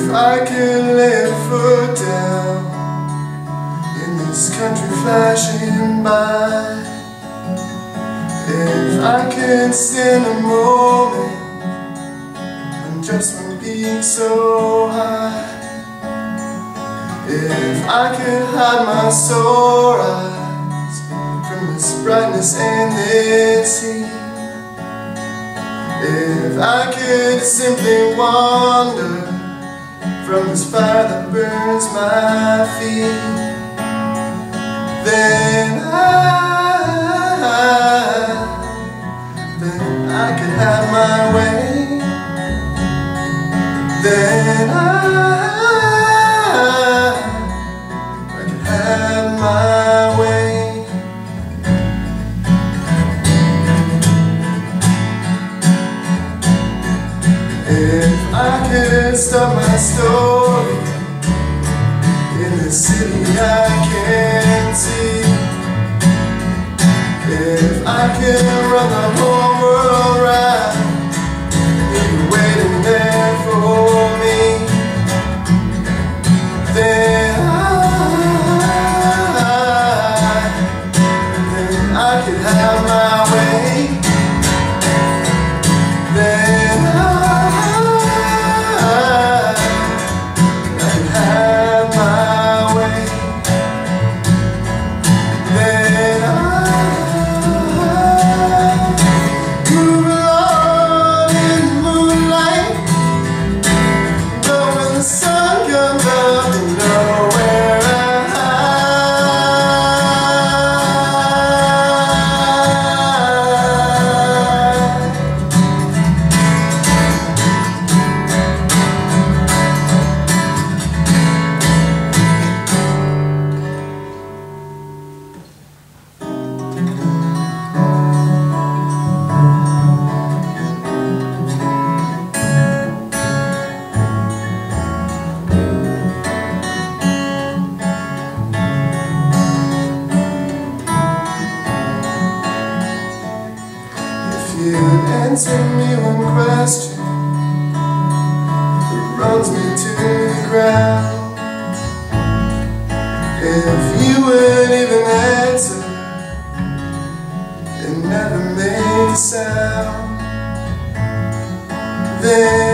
If I could lay a foot down in this country flashing by, if I could stand a moment when just one peak so high, if I could hide my sore eyes from this brightness and this heat, if I could simply wander from this fire that burns my feet, then I could have my way. Then I could have my way. If I could start my story in the city I can't see, if I could run the whole world round, you'd be waiting there for me, then I could have my way. Then I could have my way. Then move along in the moonlight, but when the sun comes up, you know where I If you'd answer me one question that runs me to the ground, if you would even answer and never make a sound, then